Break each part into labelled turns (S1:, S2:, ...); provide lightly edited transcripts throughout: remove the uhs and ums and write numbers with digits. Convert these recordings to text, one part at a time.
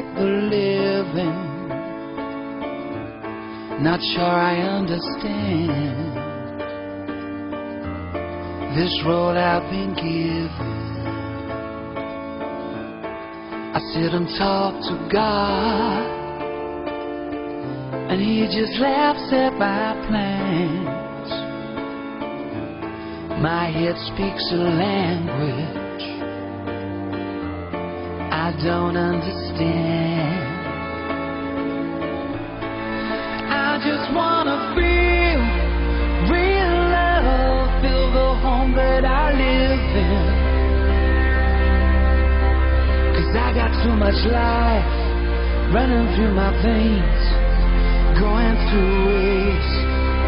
S1: the living. Not sure I understand this role I've been given. I sit and talk to God, and He just laughs at my plans. My head speaks a language I don't understand. I just wanna feel real love, feel the home that I live in. 'Cause I got too much life running through my veins, going through waste.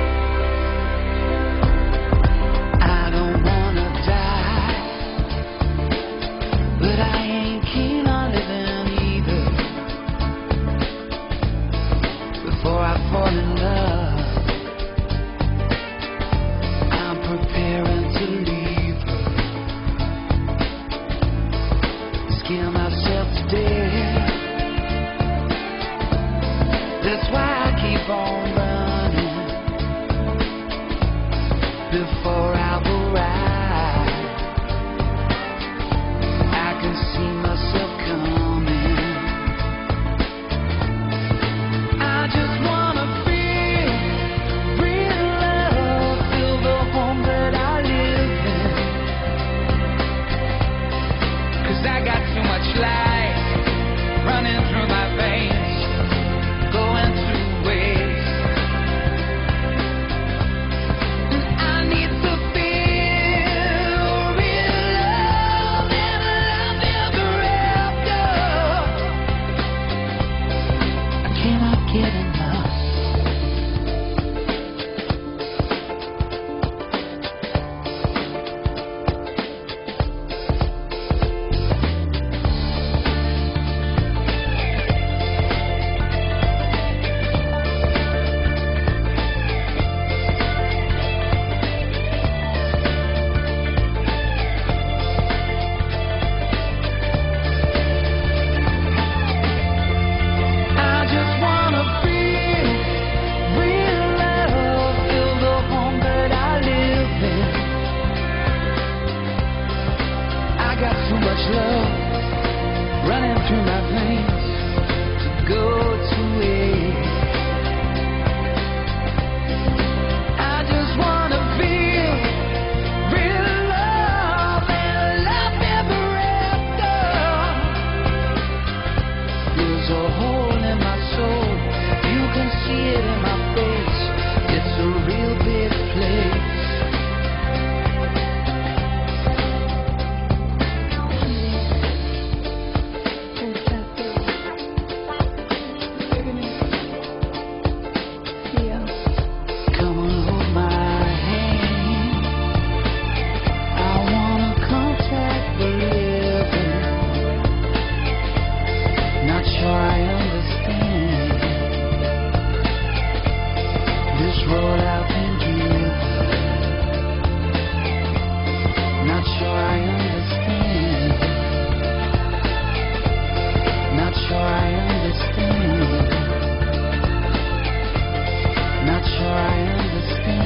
S1: I don't wanna die, but I ain't keen on living either. Before I fall in love, I'm preparing to leave her. Scare myself to death. That's why I keep on running before I arrive. I can see myself coming. I just wanna feel real love, feel the home that I live in. 'Cause I got too much life running through my veins, going through waste. And I need to feel real love and love ever after. I cannot get enough. I just wanna feel real love, feel the home that I live in. I got too much love running through my veins to go to waste. I just wanna feel real love and love ever after. There's a hole in my soul, you can see it in my face. It's a real big place. Come and hold my hand. I wanna contact the living. Not sure I understand this road I've been given. Not sure I understand. Not sure I understand. Not sure I understand.